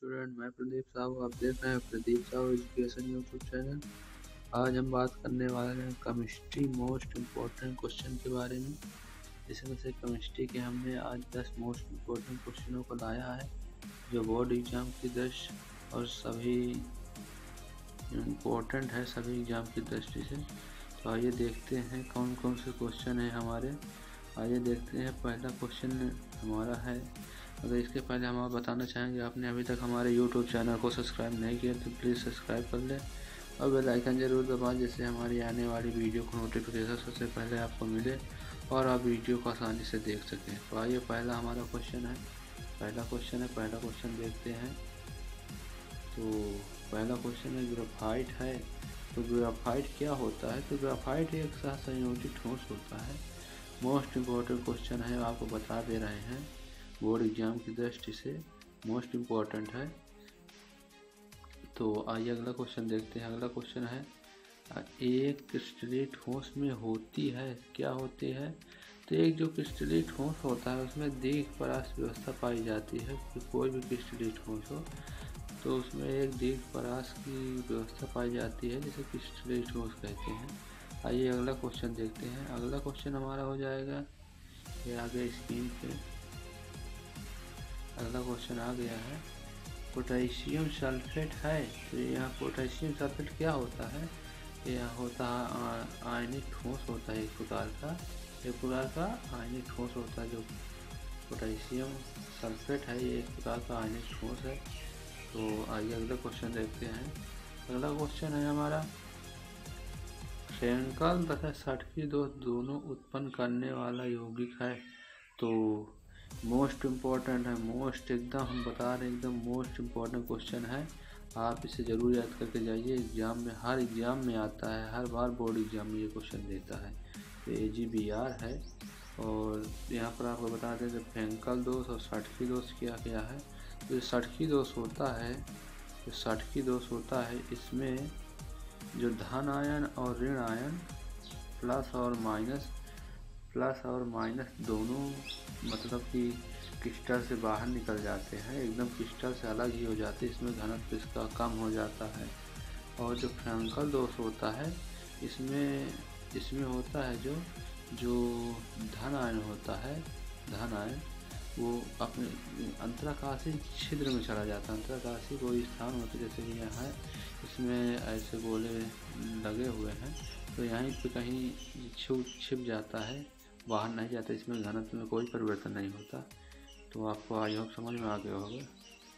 Student, मैं प्रदीप साहू। आप देख रहे हैं Pradeep Sahu education YouTube channel. आज हम बात करने वाले हैं केमिस्ट्री मोस्ट इम्पोर्टेंट क्वेश्चन के बारे में। इसमें से केमिस्ट्री के हमने आज 10 मोस्ट इम्पोर्टेंट क्वेश्चनों को लाया है जो बोर्ड एग्जाम की दृष्टि और सभी इम्पोर्टेंट है सभी एग्जाम की दृष्टि से। तो आइए देखते हैं कौन कौन से क्वेश्चन हैं हमारे। आइए देखते हैं। पहला क्वेश्चन हमारा है, अगर इसके पहले हम आप बताना चाहेंगे आपने अभी तक हमारे YouTube चैनल को सब्सक्राइब नहीं किया तो प्लीज़ सब्सक्राइब कर लें और बेल आइकन ज़रूर दबाएं, जिससे हमारी आने वाली वीडियो को नोटिफिकेशन सबसे पहले आपको मिले और आप वीडियो को आसानी से देख सकें। तो आइए पहला हमारा क्वेश्चन है। पहला क्वेश्चन देखते हैं। तो पहला क्वेश्चन है ग्रेफाइट है। तो ग्रेफाइट क्या होता है? तो ग्रेफाइट एक सहसंयोजित ठोस होता है। मोस्ट इम्पोर्टेंट क्वेश्चन है, आपको बता दे रहे हैं, बोर्ड एग्जाम की दृष्टि से मोस्ट इम्पोर्टेंट है। तो आइए अगला क्वेश्चन देखते हैं। अगला क्वेश्चन है, एक क्रिस्टलीय ठोस में होती है, क्या होती है? तो एक जो क्रिस्टलीय ठोस होता है उसमें दीर्घपरास व्यवस्था पाई जाती है। कि कोई भी क्रिस्टलीय ठोस हो तो उसमें एक दीर्घपरास की व्यवस्था पाई जाती है, जिसे क्रिस्टलीय ठोस कहते हैं। आइए अगला क्वेश्चन देखते हैं। अगला क्वेश्चन हमारा हो जाएगा, ये आगे स्क्रीन पे अगला क्वेश्चन आ गया है। पोटेशियम सल्फेट है। तो यहाँ पोटेशियम सल्फेट क्या होता है? यह होता है आयनिक ठोस होता है, एक प्रकार का आयनिक ठोस होता है। जो पोटेशियम सल्फेट है ये एक प्रकार का आयनिक ठोस है। तो आइए अगला क्वेश्चन देखते हैं। अगला क्वेश्चन है हमारा, फ्रैंकल तथा सटकी दोनों उत्पन्न करने वाला यौगिक है। तो मोस्ट इम्पोर्टेंट है, मोस्ट एकदम हम बता रहे हैं, एकदम मोस्ट इम्पोर्टेंट क्वेश्चन है। आप इसे ज़रूर याद करके जाइए। एग्जाम में, हर एग्जाम में आता है, हर बार बोर्ड एग्जाम में ये क्वेश्चन देता है। तो AgBr है। और यहाँ पर आपको बता दें कि फ्रैंकल दोष और सटकी दोष क्या क्या है। तो सटकी दोष होता है, तो सटकी दोष होता है इसमें जो धन आयन और ऋण आयन प्लस और माइनस दोनों मतलब कि क्रिस्टल से बाहर निकल जाते हैं, एकदम क्रिस्टल से अलग ही हो जाते हैं। इसमें घनत्व इसका कम हो जाता है। और जो फ्रैंकल दोष होता है इसमें होता है जो धन आयन होता है, धन आयन वो अपने अंतराकाशीय छिद्र में चला जाता है। अंतराकाशीय कोई स्थान होता है, जैसे कि यहाँ है, इसमें ऐसे गोले लगे हुए हैं, तो यहीं पे कहीं छिप जाता है, बाहर नहीं जाता। इसमें घनत्व में कोई परिवर्तन नहीं होता। तो आपको आई होप समझ में आ गया होगा।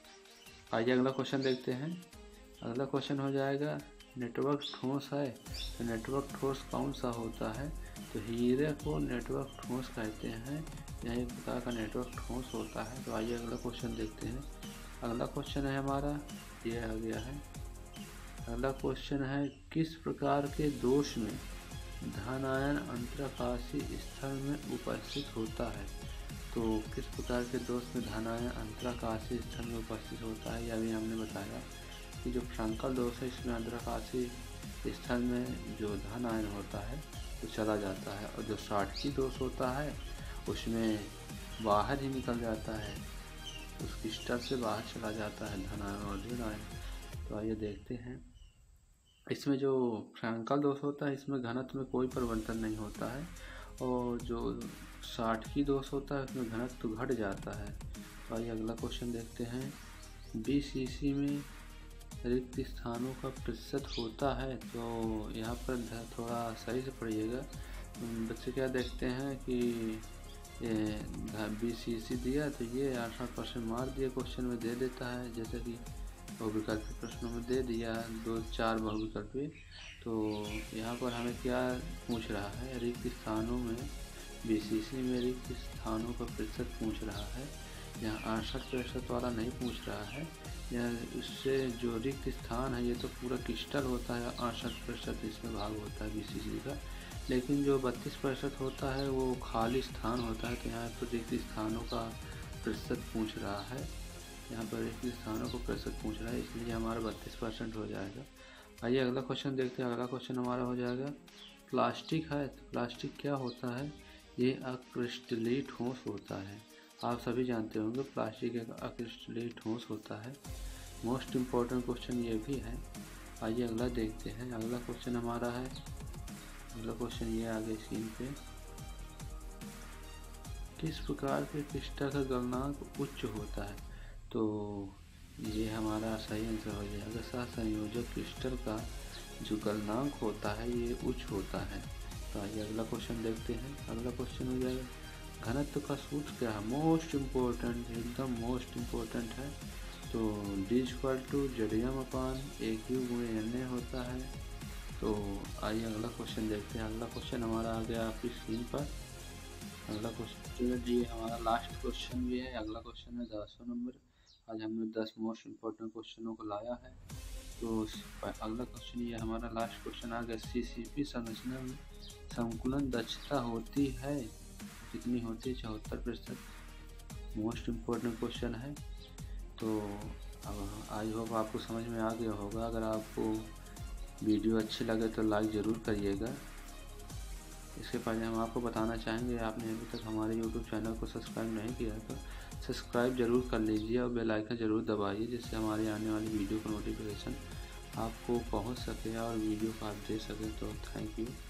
आइए अगला क्वेश्चन देखते हैं। अगला क्वेश्चन हो जाएगा, नेटवर्क ठोस है। तो नेटवर्क ठोस कौन सा होता है? तो हीरे को नेटवर्क ठोस कहते हैं। यह एक प्रकार का नेटवर्क ठोस होता है। तो आइए अगला क्वेश्चन देखते हैं। अगला क्वेश्चन है हमारा, ये आ गया है। अगला क्वेश्चन है, किस प्रकार के दोष में धन आयन अंतराकाशीय स्थल में उपस्थित होता है? तो किस प्रकार के दोष में धन आयन अंतराकाशीय स्थल में उपस्थित होता है, यह भी हमने बताया कि जो फ्रैंकल दोष है इसमें अंतराकाशीय स्थल में जो धन आयन होता है वो चला जाता है। और जो सटकी दोष होता है उसमें बाहर ही निकल जाता है, उस क्रिस्टल से बाहर चला जाता है धन आयन और ऋण आयन। तो आइए देखते हैं। इसमें जो फ्रैंकल दोष होता है इसमें घनत्व में कोई परिवर्तन नहीं होता है। और जो सटकी दोष होता है उसमें घनत्व घट जाता है। तो आइए अगला क्वेश्चन देखते हैं। BCC में रिक्त स्थानों का प्रतिशत होता है। तो यहाँ पर थोड़ा सही से पढ़िएगा। बच्चे क्या देखते हैं कि ये BCC दिया तो ये 68% मार्क दिया क्वेश्चन में दे देता है, जैसे कि बहुविकल्पी प्रश्नों में दे दिया 2-4 बहुविकल्पी। तो यहाँ पर हमें क्या पूछ रहा है, रिक्त स्थानों में, BCC में रिक्त स्थानों का प्रतिशत पूछ रहा है। यहाँ 68% वाला नहीं पूछ रहा है। यह उससे जो रिक्त स्थान है ये तो पूरा क्रिस्टल होता है, 68% इसमें भाग होता है BCC का। लेकिन जो 32% होता है वो खाली स्थान होता है। तो यहाँ पर रिक्त स्थानों का प्रतिशत पूछ रहा है, यहाँ पर रिक्त स्थानों को प्रतिशत पूछ रहा है, इसलिए हमारा 32% हो जाएगा। आइए अगला क्वेश्चन देखते हैं। अगला क्वेश्चन हमारा हो जाएगा, प्लास्टिक है। तो प्लास्टिक क्या होता है? ये अक्रिस्टलीय ठोस होता है। आप सभी जानते होंगे प्लास्टिक एक अक्रिस्टलीय ठोस होता है। मोस्ट इम्पोर्टेंट क्वेश्चन ये भी है। आइए अगला देखते हैं। अगला क्वेश्चन हमारा है, अगला क्वेश्चन ये आगे स्क्रीन पे, किस प्रकार के क्रिस्टल का गलनांक उच्च होता है? तो ये हमारा सही आंसर हो जाएगा। सहसंयोजक क्रिस्टल का जो गलनांक होता है ये उच्च होता है। तो आइए अगला क्वेश्चन देखते हैं। अगला क्वेश्चन हो जाएगा, घनत्व का सूत्र क्या है? मोस्ट इम्पोर्टेंट, एकदम मोस्ट इम्पोर्टेंट है। तो D=Zm/A³ होता है। तो आइए अगला क्वेश्चन देखते हैं। अगला क्वेश्चन हमारा आ गया आपकी स्क्रीन पर। अगला क्वेश्चन ये हमारा लास्ट क्वेश्चन भी है। अगला क्वेश्चन है 10वां नंबर। आज हमने 10 मोस्ट इम्पोर्टेंट क्वेश्चनों को लाया है। तो अगला क्वेश्चन ये हमारा लास्ट क्वेश्चन आ गया, CCP संरचना में संकुलन दक्षता होती है कितनी होती है? 74%। मोस्ट इम्पोर्टेंट क्वेश्चन है। तो आई होप आपको समझ में आ गया होगा। अगर आपको वीडियो अच्छी लगे तो लाइक ज़रूर करिएगा। इसके पहले हम आपको बताना चाहेंगे, आपने अभी तक हमारे YouTube चैनल को सब्सक्राइब नहीं किया तो सब्सक्राइब जरूर कर लीजिए और बेल आइकन ज़रूर दबाइए, जिससे हमारे आने वाली वीडियो का नोटिफिकेशन आपको पहुंच सके और वीडियो को आप दे सकें। तो थैंक यू।